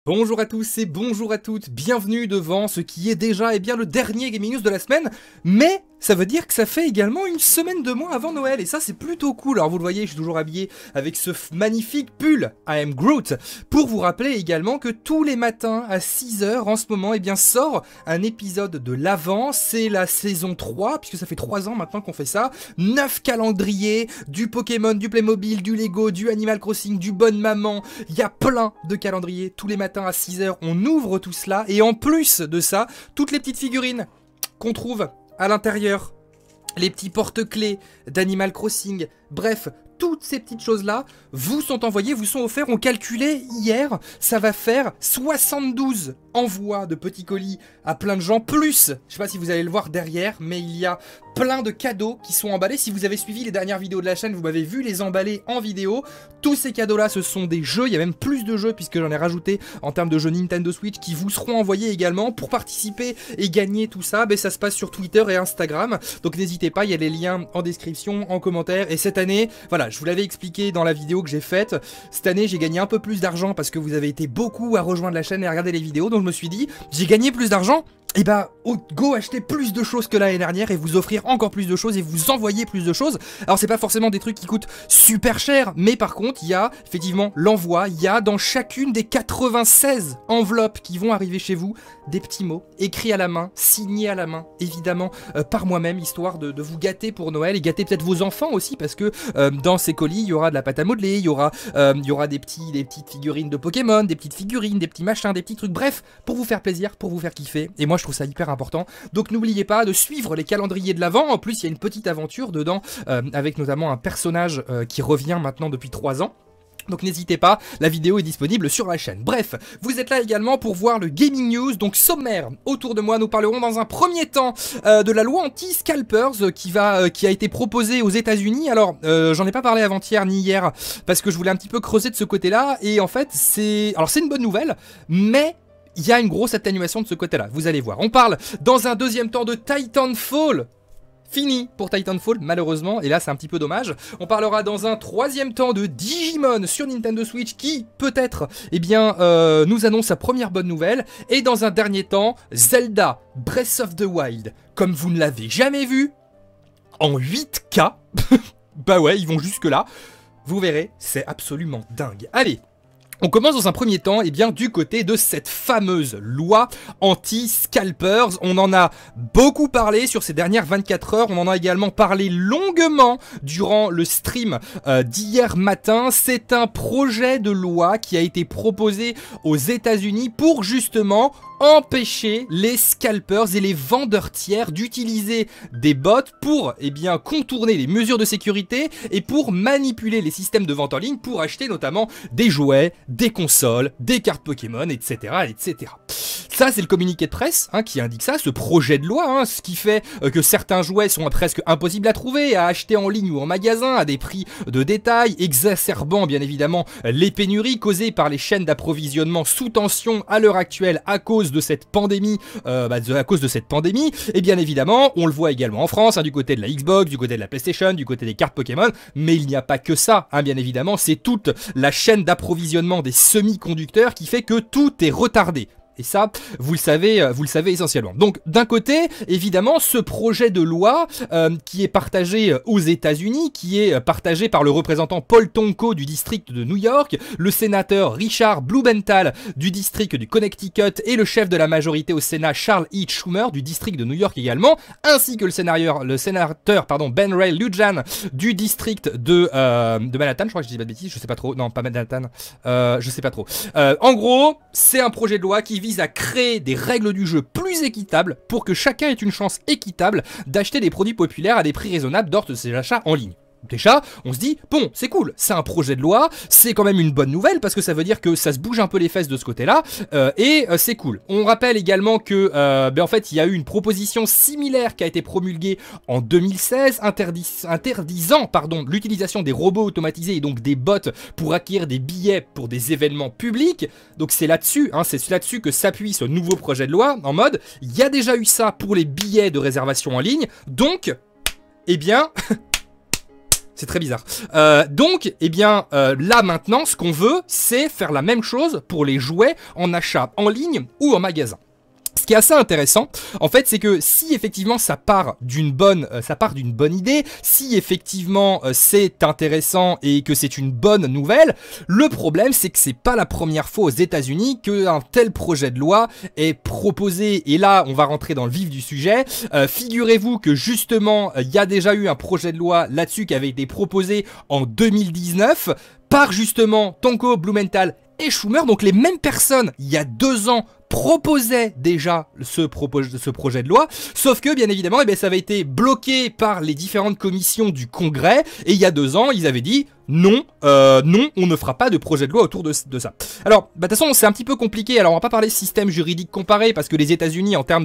Bonjour à tous et bonjour à toutes, bienvenue devant ce qui est déjà le dernier Gaming News de la semaine, mais ça veut dire que ça fait également une semaine de moins avant Noël, et ça c'est plutôt cool. Alors vous le voyez, je suis toujours habillé avec ce magnifique pull I am Groot, pour vous rappeler également que tous les matins à 6 h en ce moment, sort un épisode de l'Avent, c'est la saison 3, puisque ça fait 3 ans maintenant qu'on fait ça, 9 calendriers, du Pokémon, du Playmobil, du Lego, du Animal Crossing, du Bonne Maman, il y a plein de calendriers, tous les matins à 6 h, on ouvre tout cela, et en plus de ça, toutes les petites figurines qu'on trouve à l'intérieur, les petits porte-clés d'Animal Crossing, bref, toutes ces petites choses-là vous sont envoyées, vous sont offerts. On calculait hier, ça va faire 72 envois de petits colis à plein de gens, plus, je sais pas si vous allez le voir derrière, mais il y a plein de cadeaux qui sont emballés. Si vous avez suivi les dernières vidéos de la chaîne, vous m'avez vu les emballer en vidéo. Tous ces cadeaux-là, ce sont des jeux, il y a même plus de jeux puisque j'en ai rajouté en termes de jeux Nintendo Switch qui vous seront envoyés également. Pour participer et gagner tout ça, ça se passe sur Twitter et Instagram, donc n'hésitez pas, il y a les liens en description, en commentaire. Et cette année, voilà, je vous l'avais expliqué dans la vidéo que j'ai faite, cette année j'ai gagné un peu plus d'argent parce que vous avez été beaucoup à rejoindre la chaîne et à regarder les vidéos, donc je me suis dit, j'ai gagné plus d'argent, et go acheter plus de choses que l'année dernière et vous offrir encore plus de choses et vous envoyer plus de choses. Alors c'est pas forcément des trucs qui coûtent super cher, mais par contre il y a effectivement l'envoi, il y a dans chacune des 96 enveloppes qui vont arriver chez vous des petits mots écrits à la main, signés à la main, évidemment par moi-même, histoire de vous gâter pour Noël et gâter peut-être vos enfants aussi, parce que dans ces colis il y aura de la pâte à modeler, il y aura des petites figurines de Pokémon, des petites figurines, des petits machins, des petits trucs, bref, pour vous faire plaisir, pour vous faire kiffer. Et moi je trouve ça hyper important, donc n'oubliez pas de suivre les calendriers de l'Avent. En plus il y a une petite aventure dedans avec notamment un personnage qui revient maintenant depuis 3 ans. Donc n'hésitez pas, la vidéo est disponible sur la chaîne. Bref, vous êtes là également pour voir le Gaming News, donc sommaire. Autour de moi, nous parlerons dans un premier temps de la loi anti-scalpers qui a été proposée aux États-Unis. Alors, j'en ai pas parlé avant-hier ni hier, parce que je voulais un petit peu creuser de ce côté-là, et en fait, c'est une bonne nouvelle, mais il y a une grosse atténuation de ce côté-là, vous allez voir. On parle dans un deuxième temps de Titanfall. Fini pour Titanfall, malheureusement, et là c'est un petit peu dommage. On parlera dans un troisième temps de Digimon sur Nintendo Switch qui, peut-être, nous annonce sa première bonne nouvelle. Et dans un dernier temps, Zelda Breath of the Wild, comme vous ne l'avez jamais vu, en 8K. Bah ouais, ils vont jusque là. Vous verrez, c'est absolument dingue. Allez, on commence dans un premier temps du côté de cette fameuse loi anti-scalpers. On en a beaucoup parlé sur ces dernières 24 heures, on en a également parlé longuement durant le stream d'hier matin. C'est un projet de loi qui a été proposé aux États-Unis pour justement empêcher les scalpers et les vendeurs tiers d'utiliser des bots pour contourner les mesures de sécurité et pour manipuler les systèmes de vente en ligne pour acheter notamment des jouets, des consoles, des cartes Pokémon, etc. etc. Ça, c'est le communiqué de presse qui indique ça, ce projet de loi, ce qui fait que certains jouets sont presque impossibles à trouver, à acheter en ligne ou en magasin, à des prix de détail, exacerbant bien évidemment les pénuries causées par les chaînes d'approvisionnement sous tension à l'heure actuelle à cause de cette pandémie, et bien évidemment, on le voit également en France, du côté de la Xbox, du côté de la PlayStation, du côté des cartes Pokémon, mais il n'y a pas que ça, bien évidemment, c'est toute la chaîne d'approvisionnement des semi-conducteurs qui fait que tout est retardé. Et ça, vous le savez essentiellement. Donc, d'un côté, évidemment, ce projet de loi qui est partagé aux États-Unis, qui est partagé par le représentant Paul Tonko du district de New York, le sénateur Richard Blumenthal du district du Connecticut et le chef de la majorité au Sénat Charles E. Schumer du district de New York également, ainsi que le sénateur Ben Ray Lujan du district de Manhattan. Je crois que je dis pas de bêtises, je sais pas trop. Non, pas Manhattan. Je sais pas trop. En gros, c'est un projet de loi qui vise à créer des règles du jeu plus équitables pour que chacun ait une chance équitable d'acheter des produits populaires à des prix raisonnables lors de ses achats en ligne. Déjà, on se dit, bon, c'est cool, c'est un projet de loi, c'est quand même une bonne nouvelle parce que ça veut dire que ça se bouge un peu les fesses de ce côté-là, et c'est cool. On rappelle également que, en fait, il y a eu une proposition similaire qui a été promulguée en 2016, interdisant l'utilisation des robots automatisés et donc des bots pour acquérir des billets pour des événements publics. Donc c'est là-dessus que s'appuie ce nouveau projet de loi, en mode, il y a déjà eu ça pour les billets de réservation en ligne, donc, C'est très bizarre. Donc, eh bien, là maintenant, ce qu'on veut, c'est faire la même chose pour les jouets en achat en ligne ou en magasin. Ce qui est assez intéressant, en fait, c'est que si effectivement ça part d'une bonne idée, si effectivement c'est intéressant et que c'est une bonne nouvelle, le problème c'est que c'est pas la première fois aux États-Unis qu'un tel projet de loi est proposé. Et là, on va rentrer dans le vif du sujet. Figurez-vous que justement, il y a déjà eu un projet de loi là-dessus qui avait été proposé en 2019 par justement Tonko, Blumenthal et Schumer, donc les mêmes personnes, il y a 2 ans, proposait déjà ce projet de loi, sauf que bien évidemment ça avait été bloqué par les différentes commissions du Congrès, et il y a 2 ans ils avaient dit non, non, on ne fera pas de projet de loi autour de ça. Alors, de toute façon, c'est un petit peu compliqué. Alors, on va pas parler système juridique comparé parce que les États-Unis, en termes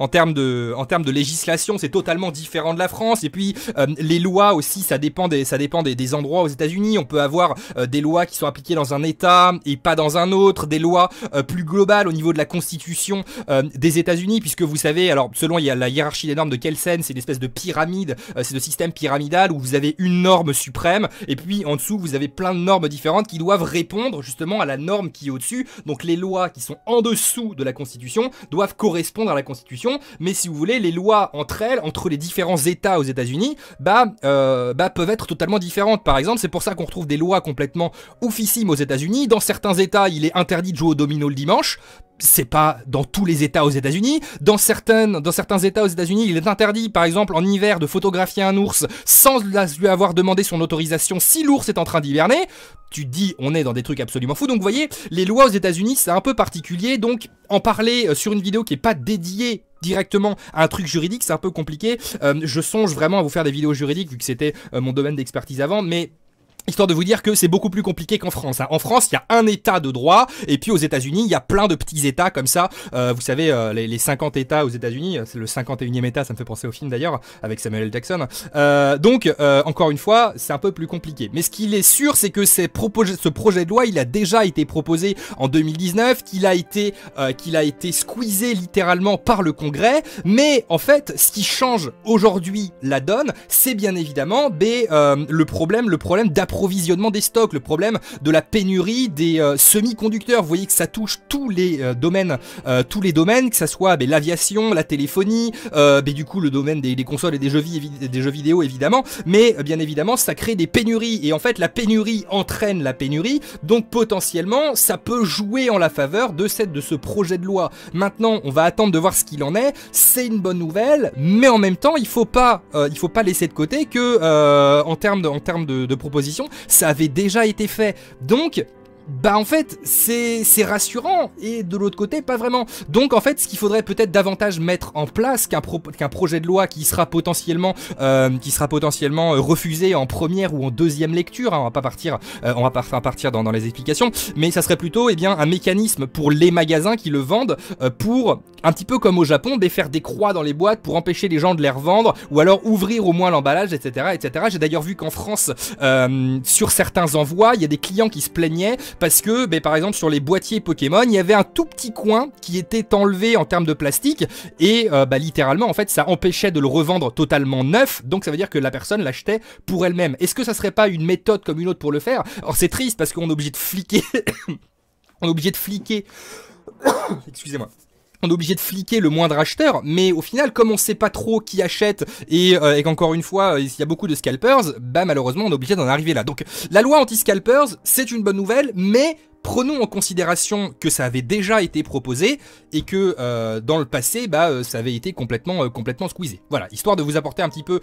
de législation, c'est totalement différent de la France. Et puis, les lois aussi, ça dépend des endroits aux États-Unis. On peut avoir des lois qui sont appliquées dans un État et pas dans un autre, des lois plus globales au niveau de la Constitution des États-Unis, puisque vous savez, alors selon il y a la hiérarchie des normes de Kelsen, c'est une espèce de pyramide, c'est le système pyramidal où vous avez une norme suprême et puis en dessous vous avez plein de normes différentes qui doivent répondre justement à la norme qui est au-dessus. Donc les lois qui sont en dessous de la Constitution doivent correspondre à la Constitution, mais si vous voulez, les lois entre elles, entre les différents États aux États-Unis, peuvent être totalement différentes. Par exemple, c'est pour ça qu'on retrouve des lois complètement oufissimes aux États-Unis. Dans certains États, il est interdit de jouer au domino le dimanche. C'est pas dans tous les États aux États-Unis. Dans certains États aux États-Unis, il est interdit, par exemple, en hiver, de photographier un ours sans lui avoir demandé son autorisation si l'ours est en train d'hiverner. Tu te dis, on est dans des trucs absolument fous. Donc, vous voyez, les lois aux États-Unis, c'est un peu particulier. Donc, en parler sur une vidéo qui est pas dédiée directement à un truc juridique, c'est un peu compliqué. Je songe vraiment à vous faire des vidéos juridiques, vu que c'était mon domaine d'expertise avant, mais histoire de vous dire que c'est beaucoup plus compliqué qu'en France. En France, il y a un état de droit, et puis aux États-Unis, il y a plein de petits états comme ça. Vous savez, les 50 états aux États-Unis, c'est le 51e état, ça me fait penser au film d'ailleurs, avec Samuel L. Jackson. Donc, encore une fois, c'est un peu plus compliqué. Mais ce qu'il est sûr, c'est que ce projet de loi, il a déjà été proposé en 2019, qu'il a été squeezé littéralement par le Congrès. Mais en fait, ce qui change aujourd'hui la donne, c'est bien évidemment le problème d'approvisionnement des stocks, le problème de la pénurie des semi-conducteurs. Vous voyez que ça touche tous les domaines, que ça soit l'aviation, la téléphonie, du coup le domaine des consoles et des jeux vidéo évidemment, mais bien évidemment ça crée des pénuries, et en fait la pénurie entraîne la pénurie, donc potentiellement ça peut jouer en la faveur de ce projet de loi. Maintenant on va attendre de voir ce qu'il en est. C'est une bonne nouvelle, mais en même temps il faut pas laisser de côté que en termes de proposition, ça avait déjà été fait. Donc en fait, c'est rassurant, et de l'autre côté, pas vraiment. Donc en fait, ce qu'il faudrait peut-être davantage mettre en place qu'un projet de loi qui sera potentiellement refusé en première ou en deuxième lecture, hein. On va pas partir dans les explications, mais ça serait plutôt un mécanisme pour les magasins qui le vendent, pour, un petit peu comme au Japon, faire des croix dans les boîtes pour empêcher les gens de les revendre, ou alors ouvrir au moins l'emballage, etc., etc. J'ai d'ailleurs vu qu'en France, sur certains envois, il y a des clients qui se plaignaient parce que, par exemple, sur les boîtiers Pokémon, il y avait un tout petit coin qui était enlevé en termes de plastique, et littéralement, en fait, ça empêchait de le revendre totalement neuf, donc ça veut dire que la personne l'achetait pour elle-même. Est-ce que ça serait pas une méthode comme une autre pour le faire? Alors c'est triste parce qu'on est obligé de fliquer, excusez-moi. On est obligé de fliquer le moindre acheteur, mais au final, comme on sait pas trop qui achète, et qu'encore une fois, il y a beaucoup de scalpers, malheureusement, on est obligé d'en arriver là. Donc, la loi anti-scalpers, c'est une bonne nouvelle, mais prenons en considération que ça avait déjà été proposé, et que dans le passé, ça avait été complètement squeezé. Voilà, histoire de vous apporter un petit peu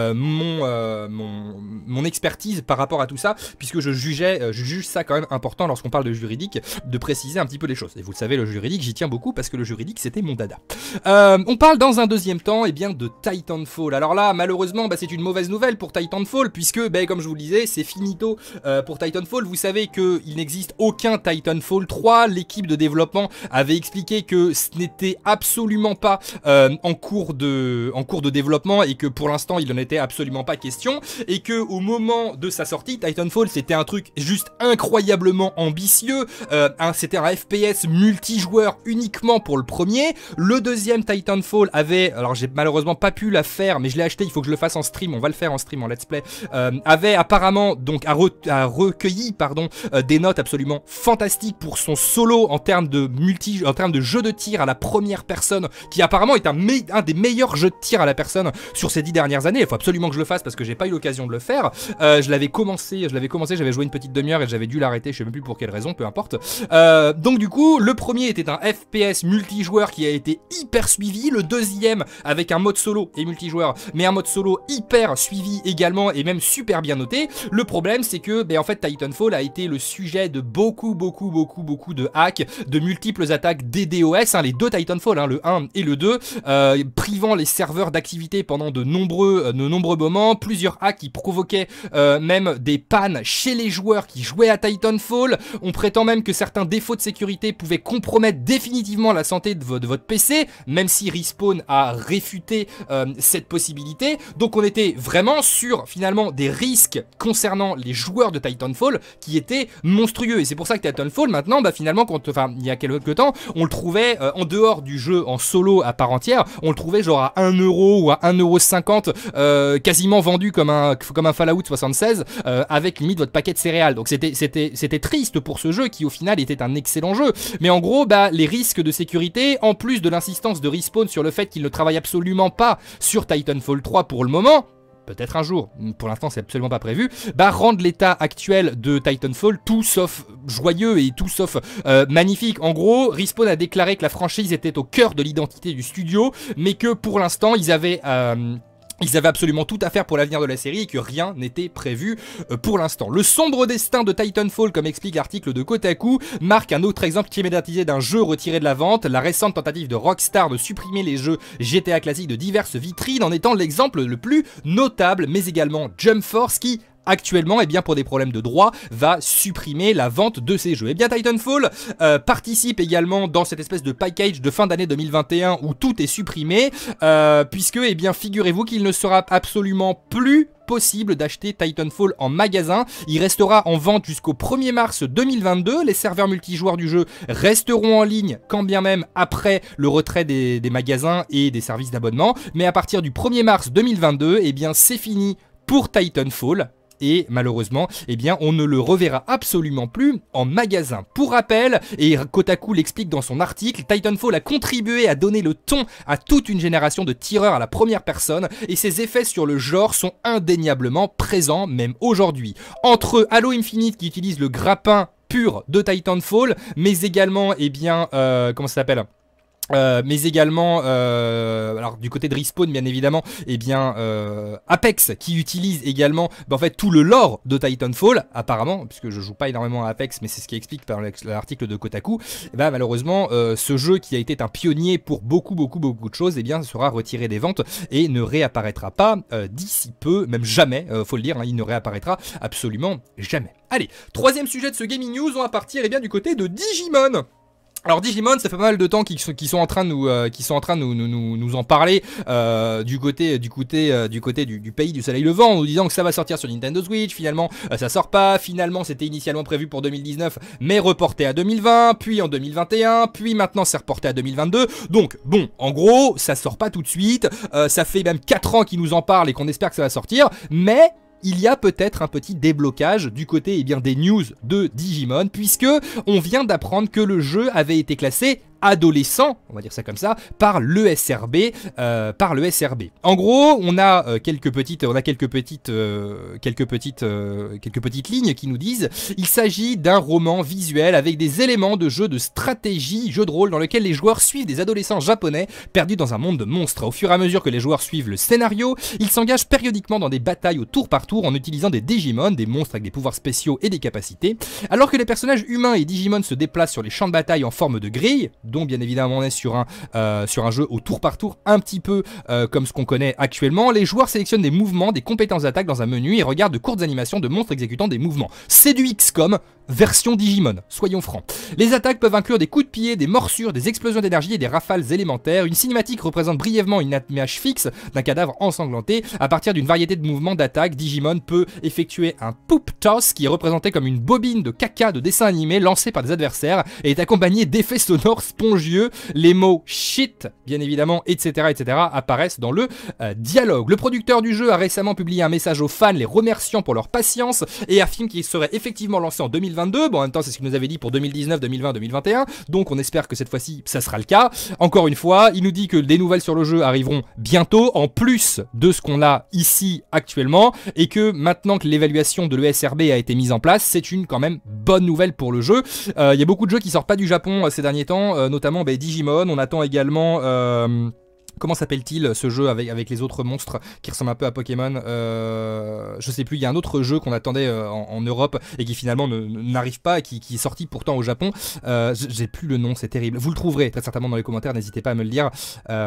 mon expertise par rapport à tout ça, puisque je juge ça quand même important lorsqu'on parle de juridique, de préciser un petit peu les choses. Et vous le savez, le juridique, j'y tiens beaucoup, parce que le juridique, c'était mon dada. On parle dans un deuxième temps, de Titanfall. Alors là, malheureusement, c'est une mauvaise nouvelle pour Titanfall, puisque, comme je vous le disais, c'est finito pour Titanfall. Vous savez qu'il n'existe aucun prochain Titanfall 3. L'équipe de développement avait expliqué que ce n'était absolument pas en cours de développement et que pour l'instant il n'en était absolument pas question, et que au moment de sa sortie, Titanfall c'était un truc juste incroyablement ambitieux. C'était un FPS multijoueur uniquement pour le premier. Le deuxième Titanfall avait, alors j'ai malheureusement pas pu la faire, mais je l'ai acheté, il faut que je le fasse en stream, on va le faire en stream, en let's play, avait apparemment donc recueilli des notes absolument fantastiques pour son solo en termes de jeu de tir à la première personne, qui apparemment est un des meilleurs jeux de tir à la personne sur ces 10 dernières années. Il faut absolument que je le fasse parce que j'ai pas eu l'occasion de le faire. Je l'avais commencé, j'avais joué une petite demi-heure et j'avais dû l'arrêter, je sais même plus pour quelle raison, peu importe. Donc du coup, le premier était un FPS multijoueur qui a été hyper suivi, le deuxième avec un mode solo et multijoueur, mais un mode solo hyper suivi également et même super bien noté. Le problème c'est que en fait Titanfall a été le sujet de beaucoup de hacks, de multiples attaques DDoS, les deux Titanfall, le 1 et le 2, privant les serveurs d'activité pendant de nombreux moments, plusieurs hacks qui provoquaient même des pannes chez les joueurs qui jouaient à Titanfall. On prétend même que certains défauts de sécurité pouvaient compromettre définitivement la santé de votre PC, même si Respawn a réfuté cette possibilité. Donc on était vraiment sur finalement des risques concernant les joueurs de Titanfall qui étaient monstrueux, et c'est pour ça que Titanfall maintenant finalement il y a quelques temps on le trouvait en dehors du jeu en solo à part entière, on le trouvait genre à 1€ ou à 1,50€, quasiment vendu comme un Fallout 76 avec limite votre paquet de céréales. Donc c'était triste pour ce jeu qui au final était un excellent jeu, mais en gros les risques de sécurité, en plus de l'insistance de Respawn sur le fait qu'il ne travaille absolument pas sur Titanfall 3 pour le moment, peut-être un jour, pour l'instant c'est absolument pas prévu, rendent l'état actuel de Titanfall tout sauf joyeux et tout sauf magnifique. En gros, Respawn a déclaré que la franchise était au cœur de l'identité du studio, mais que pour l'instant ils avaient absolument tout à faire pour l'avenir de la série et que rien n'était prévu pour l'instant. Le sombre destin de Titanfall, comme explique l'article de Kotaku, marque un autre exemple qui est médiatisé d'un jeu retiré de la vente. La récente tentative de Rockstar de supprimer les jeux GTA classiques de diverses vitrines en étant l'exemple le plus notable, mais également Jump Force qui actuellement, pour des problèmes de droit, va supprimer la vente de ces jeux. Titanfall participe également dans cette espèce de package de fin d'année 2021 où tout est supprimé, puisque, figurez-vous qu'il ne sera absolument plus possible d'acheter Titanfall en magasin. Il restera en vente jusqu'au 1er mars 2022. Les serveurs multijoueurs du jeu resteront en ligne, quand bien même après le retrait des magasins et des services d'abonnement. Mais à partir du 1er mars 2022, c'est fini pour Titanfall. Et malheureusement, on ne le reverra absolument plus en magasin. Pour rappel, et Kotaku l'explique dans son article, Titanfall a contribué à donner le ton à toute une génération de tireurs à la première personne, et ses effets sur le genre sont indéniablement présents même aujourd'hui. Entre Halo Infinite qui utilise le grappin pur de Titanfall, mais également, comment ça s'appelle ? Mais également, alors du côté de Respawn bien évidemment, Apex qui utilise également tout le lore de Titanfall apparemment, puisque je joue pas énormément à Apex, mais c'est ce qui explique par l'article de Kotaku. Malheureusement ce jeu qui a été un pionnier pour beaucoup de choses sera retiré des ventes et ne réapparaîtra pas d'ici peu, même jamais, faut le dire, il ne réapparaîtra absolument jamais. Allez, troisième sujet de ce Gaming News, on va partir du côté de Digimon. Alors Digimon, ça fait pas mal de temps qu'ils sont en train de nous en parler du côté du pays du soleil levant, en nous disant que ça va sortir sur Nintendo Switch. Finalement ça sort pas, finalement c'était initialement prévu pour 2019 mais reporté à 2020, puis en 2021, puis maintenant c'est reporté à 2022. Donc bon, en gros ça sort pas tout de suite, ça fait même 4 ans qu'ils nous en parlent et qu'on espère que ça va sortir, mais il y a peut-être un petit déblocage du côté des news de Digimon, puisque on vient d'apprendre que le jeu avait été classé adolescent, on va dire ça comme ça, par l'ESRB. En gros, on a quelques petites lignes qui nous disent il s'agit d'un roman visuel avec des éléments de jeu de stratégie, jeu de rôle dans lequel les joueurs suivent des adolescents japonais perdus dans un monde de monstres. Au fur et à mesure que les joueurs suivent le scénario, ils s'engagent périodiquement dans des batailles au tour par tour en utilisant des Digimon, des monstres avec des pouvoirs spéciaux et des capacités, alors que les personnages humains et Digimon se déplacent sur les champs de bataille en forme de grille, donc bien évidemment on est sur un jeu au tour par tour, un petit peu comme ce qu'on connaît actuellement. Les joueurs sélectionnent des mouvements, des compétences d'attaque dans un menu et regardent de courtes animations de monstres exécutant des mouvements. C'est du XCOM, version Digimon, soyons francs. Les attaques peuvent inclure des coups de pied, des morsures, des explosions d'énergie et des rafales élémentaires. Une cinématique représente brièvement une image fixe d'un cadavre ensanglanté. À partir d'une variété de mouvements d'attaque, Digimon peut effectuer un poop toss qui est représenté comme une bobine de caca de dessin animé lancée par des adversaires et est accompagné d'effets sonores spongieux. Les mots shit, bien évidemment, etc. apparaissent dans le dialogue. Le producteur du jeu a récemment publié un message aux fans les remerciant pour leur patience et affirme qu'il serait effectivement lancé en 2022. Bon, en même temps, c'est ce qu'il nous avait dit pour 2019, 2020, 2021. Donc, on espère que cette fois-ci, ça sera le cas. Encore une fois, il nous dit que des nouvelles sur le jeu arriveront bientôt, en plus de ce qu'on a ici actuellement, et que maintenant que l'évaluation de l'ESRB a été mise en place, c'est une quand même bonne nouvelle pour le jeu. Il y a beaucoup de jeux qui sortent pas du Japon ces derniers temps, notamment Digimon. On attend également... comment s'appelle-t-il ce jeu avec les autres monstres qui ressemblent un peu à Pokémon, je sais plus, il y a un autre jeu qu'on attendait en Europe et qui finalement n'arrive pas, qui est sorti pourtant au Japon. J'ai plus le nom, c'est terrible. Vous le trouverez très certainement dans les commentaires, n'hésitez pas à me le dire.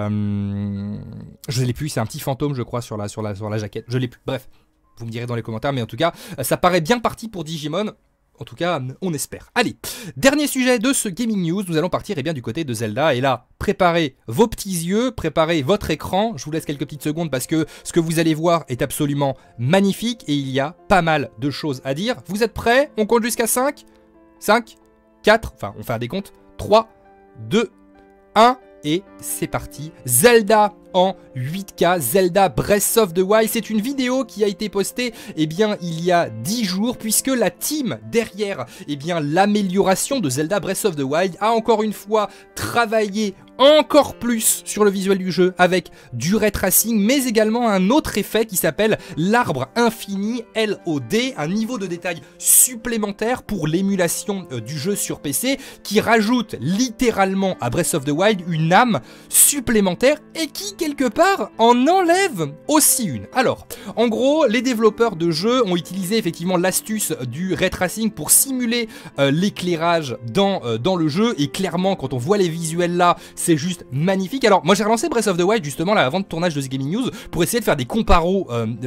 Je l'ai plus, c'est un petit fantôme je crois sur la jaquette. Je l'ai plus, bref. Vous me direz dans les commentaires, mais en tout cas, ça paraît bien parti pour Digimon. En tout cas, on espère. Allez, dernier sujet de ce Gaming News, nous allons partir bien du côté de Zelda. Et là, préparez vos petits yeux, préparez votre écran. Je vous laisse quelques petites secondes parce que ce que vous allez voir est absolument magnifique. Et il y a pas mal de choses à dire. Vous êtes prêts? On compte jusqu'à 5, 5, 4, enfin on fait un décompte. 3, 2, 1... Et c'est parti, Zelda en 8K, Zelda Breath of the Wild. C'est une vidéo qui a été postée il y a 10 jours, puisque la team derrière l'amélioration de Zelda Breath of the Wild a encore une fois travaillé encore plus sur le visuel du jeu avec du ray tracing, mais également un autre effet qui s'appelle l'arbre infini LOD, un niveau de détail supplémentaire pour l'émulation du jeu sur PC qui rajoute littéralement à Breath of the Wild une âme supplémentaire et qui quelque part en enlève aussi une. Alors, en gros, les développeurs de jeux ont utilisé effectivement l'astuce du ray tracing pour simuler l'éclairage dans le jeu, et clairement quand on voit les visuels là, c'est juste magnifique. Alors moi j'ai relancé Breath of the Wild justement là avant le tournage de ce Gaming News pour essayer de faire des comparos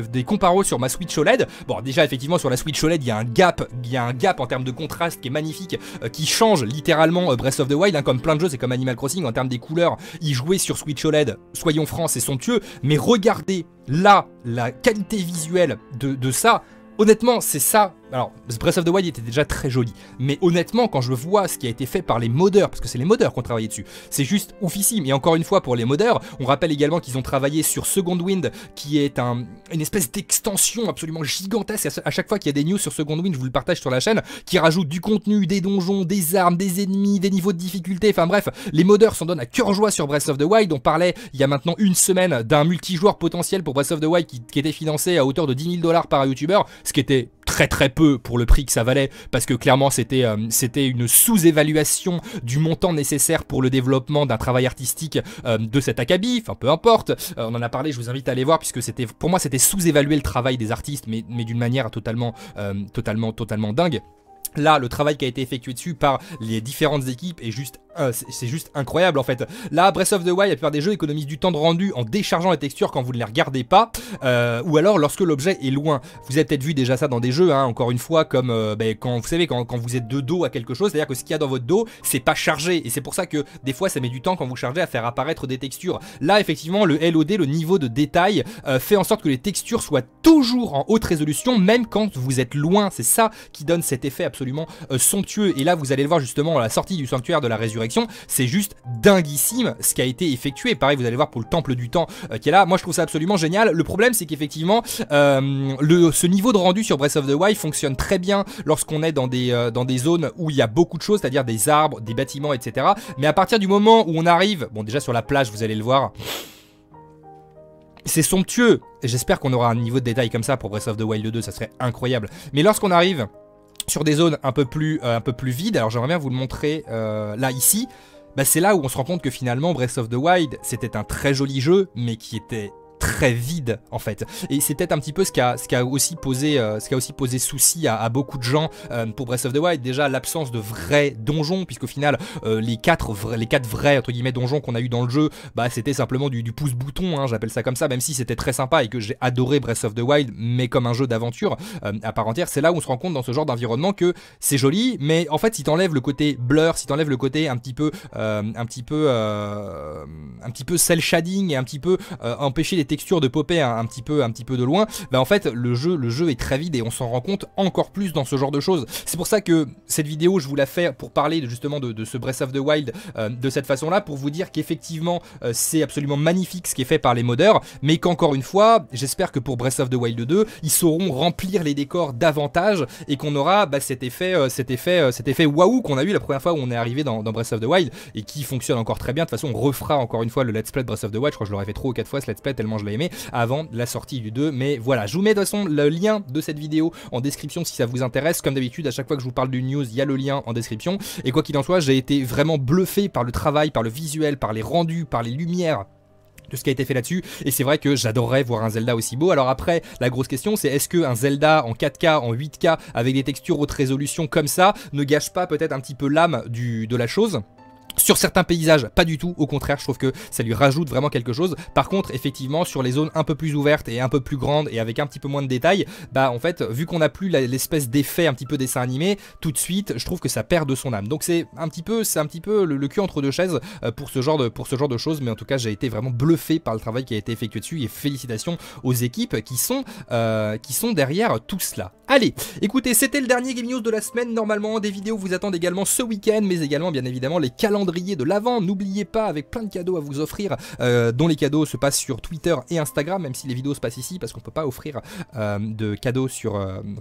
sur ma Switch OLED. Bon, déjà effectivement sur la Switch OLED il y a un gap en termes de contraste qui est magnifique, qui change littéralement Breath of the Wild, hein, comme plein de jeux. C'est comme Animal Crossing en termes des couleurs, y jouer sur Switch OLED, soyons francs, c'est somptueux, mais regardez là la qualité visuelle de ça. Honnêtement, c'est ça. Alors, Breath of the Wild était déjà très joli, mais honnêtement, quand je vois ce qui a été fait par les modeurs, parce que c'est les modeurs qui ont travaillé dessus, c'est juste oufissime. Et encore une fois, pour les modeurs, on rappelle également qu'ils ont travaillé sur Second Wind, qui est une espèce d'extension absolument gigantesque. À chaque fois qu'il y a des news sur Second Wind, je vous le partage sur la chaîne, qui rajoute du contenu, des donjons, des armes, des ennemis, des niveaux de difficulté. Enfin bref, les modeurs s'en donnent à cœur joie sur Breath of the Wild. On parlait il y a maintenant une semaine d'un multijoueur potentiel pour Breath of the Wild qui était financé à hauteur de 10 000 $ par youtubeur, ce qui était très peu pour le prix que ça valait, parce que clairement c'était une sous-évaluation du montant nécessaire pour le développement d'un travail artistique de cet acabit. Enfin peu importe, on en a parlé, je vous invite à aller voir, puisque pour moi c'était sous-évaluer le travail des artistes, mais d'une manière totalement dingue. Là, le travail qui a été effectué dessus par les différentes équipes est juste c'est juste incroyable en fait. Là, Breath of the Wild, la plupart des jeux économisent du temps de rendu en déchargeant les textures quand vous ne les regardez pas, ou alors lorsque l'objet est loin. Vous avez peut-être vu déjà ça dans des jeux, hein, encore une fois, comme quand vous savez quand vous êtes de dos à quelque chose, c'est-à-dire que ce qu'il y a dans votre dos, c'est pas chargé, et c'est pour ça que des fois ça met du temps quand vous chargez à faire apparaître des textures. Là, effectivement, le LOD, le niveau de détail, fait en sorte que les textures soient toujours en haute résolution, même quand vous êtes loin. C'est ça qui donne cet effet absolument somptueux. Et là, vous allez le voir justement à la sortie du sanctuaire de la résurrection. C'est juste dinguissime ce qui a été effectué. Pareil, vous allez voir pour le temple du temps qui est là. Moi, je trouve ça absolument génial. Le problème, c'est qu'effectivement, ce niveau de rendu sur Breath of the Wild fonctionne très bien lorsqu'on est dans des zones où il y a beaucoup de choses, c'est-à-dire des arbres, des bâtiments, etc. Mais à partir du moment où on arrive, bon, déjà sur la plage, vous allez le voir, c'est somptueux. J'espère qu'on aura un niveau de détail comme ça pour Breath of the Wild 2, ça serait incroyable. Mais lorsqu'on arrive sur des zones un peu plus vides, alors j'aimerais bien vous le montrer là ici, c'est là où on se rend compte que finalement Breath of the Wild c'était un très joli jeu, mais qui était très vide en fait. Et c'est peut-être un petit peu ce qui a aussi posé souci à beaucoup de gens pour Breath of the Wild. Déjà l'absence de vrais donjons, puisqu'au final les quatre vrais entre guillemets donjons qu'on a eu dans le jeu, bah c'était simplement du pouce-bouton, hein, j'appelle ça comme ça, même si c'était très sympa et que j'ai adoré Breath of the Wild, mais comme un jeu d'aventure à part entière. C'est là où on se rend compte dans ce genre d'environnement que c'est joli, mais en fait si t'enlèves le côté blur, si t'enlèves le côté un petit peu cel shading et un petit peu empêcher les textures de popper un petit peu de loin, bah en fait le jeu est très vide et on s'en rend compte encore plus dans ce genre de choses. C'est pour ça que cette vidéo je vous la fais pour parler justement de ce Breath of the Wild de cette façon là, pour vous dire qu'effectivement c'est absolument magnifique ce qui est fait par les modeurs, mais qu'encore une fois j'espère que pour Breath of the Wild 2 ils sauront remplir les décors davantage et qu'on aura cet effet waouh qu'on a eu la première fois où on est arrivé dans Breath of the Wild et qui fonctionne encore très bien. De toute façon on refera encore une fois le let's play de Breath of the Wild, je crois que je l'aurais fait 3 ou 4 fois ce let's play tellement je l'ai aimé avant la sortie du 2, mais voilà, je vous mets de toute façon le lien de cette vidéo en description si ça vous intéresse. Comme d'habitude à chaque fois que je vous parle d'une news il y a le lien en description, et quoi qu'il en soit j'ai été vraiment bluffé par le travail, par le visuel, par les rendus, par les lumières de ce qui a été fait là-dessus, et c'est vrai que j'adorerais voir un Zelda aussi beau. Alors après, la grosse question c'est est-ce qu'un Zelda en 4K, en 8K, avec des textures haute résolution comme ça, ne gâche pas peut-être un petit peu l'âme de la chose ? Sur certains paysages, pas du tout, au contraire, je trouve que ça lui rajoute vraiment quelque chose. Par contre, effectivement, sur les zones un peu plus ouvertes et un peu plus grandes et avec un petit peu moins de détails, bah en fait, vu qu'on n'a plus l'espèce d'effet un petit peu dessin animé, tout de suite, je trouve que ça perd de son âme. Donc c'est un petit peu le cul entre deux chaises pour ce genre de choses, mais en tout cas, j'ai été vraiment bluffé par le travail qui a été effectué dessus, et félicitations aux équipes qui sont derrière tout cela. Allez, écoutez, c'était le dernier Game News de la semaine. Normalement, des vidéos vous attendent également ce week-end, mais également, bien évidemment, les calendriers de l'Avent. N'oubliez pas, avec plein de cadeaux à vous offrir, dont les cadeaux se passent sur Twitter et Instagram, même si les vidéos se passent ici, parce qu'on peut pas offrir de cadeaux sur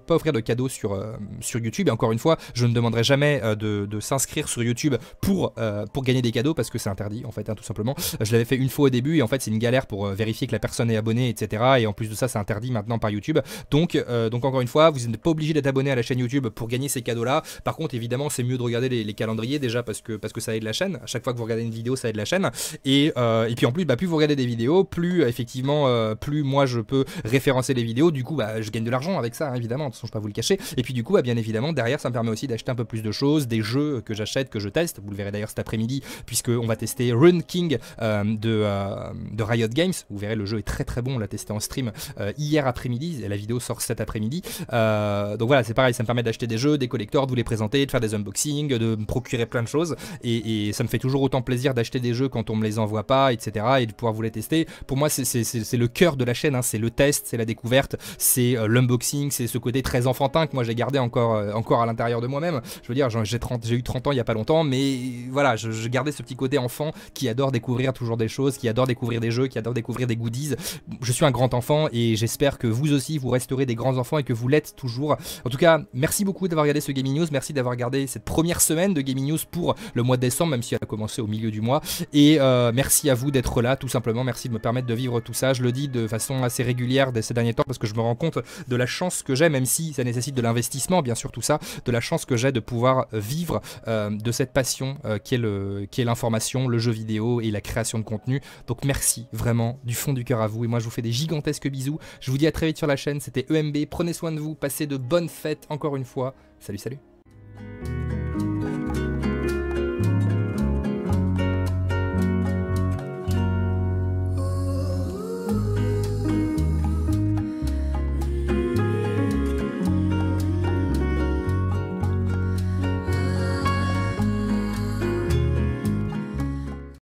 YouTube. Et encore une fois, je ne demanderai jamais de s'inscrire sur YouTube pour gagner des cadeaux, parce que c'est interdit en fait, hein, tout simplement. Je l'avais fait une fois au début et en fait c'est une galère pour vérifier que la personne est abonnée, etc. Et en plus de ça, c'est interdit maintenant par YouTube. Donc encore une fois, vous n'êtes pas obligé d'être abonné à la chaîne YouTube pour gagner ces cadeaux-là. Par contre, évidemment, c'est mieux de regarder les calendriers déjà parce que ça aide la chaîne. À chaque fois que vous regardez une vidéo, ça aide la chaîne. Et puis en plus, plus vous regardez des vidéos, plus effectivement, plus moi je peux référencer les vidéos. Du coup, je gagne de l'argent avec ça, hein, évidemment. De toute façon, je ne vais pas vous le cacher. Et puis du coup, bien évidemment, derrière, ça me permet aussi d'acheter un peu plus de choses, des jeux que j'achète, que je teste. Vous le verrez d'ailleurs cet après-midi, puisqu'on va tester Rune King de Riot Games. Vous verrez, le jeu est très très bon. On l'a testé en stream hier après-midi. Et la vidéo sort cet après-midi. Donc voilà, c'est pareil, ça me permet d'acheter des jeux, des collectors, de vous les présenter, de faire des unboxings, de me procurer plein de choses. Et ça me fait toujours autant plaisir d'acheter des jeux quand on me les envoie pas, etc. Et de pouvoir vous les tester. Pour moi, c'est le cœur de la chaîne, hein. C'est le test, c'est la découverte, c'est l'unboxing, c'est ce côté très enfantin que moi j'ai gardé encore à l'intérieur de moi-même. Je veux dire, j'ai eu 30 ans il y a pas longtemps, mais voilà, je gardais ce petit côté enfant qui adore découvrir toujours des choses, qui adore découvrir des jeux, qui adore découvrir des goodies. Je suis un grand enfant et j'espère que vous aussi, vous resterez des grands enfants et que vous l'êtes toujours. En tout cas, merci beaucoup d'avoir regardé ce Gaming News, merci d'avoir regardé cette première semaine de Gaming News pour le mois de décembre, même si elle a commencé au milieu du mois. Et merci à vous d'être là, tout simplement. Merci de me permettre de vivre tout ça. Je le dis de façon assez régulière ces derniers temps parce que je me rends compte de la chance que j'ai, même si ça nécessite de l'investissement, bien sûr, tout ça, de la chance que j'ai de pouvoir vivre de cette passion qui est l'information, le jeu vidéo et la création de contenu. Donc merci vraiment du fond du cœur à vous. Et moi, je vous fais des gigantesques bisous. Je vous dis à très vite sur la chaîne. C'était EMB. Prenez soin de vous. Passez de bonnes fêtes encore une fois. Salut, salut.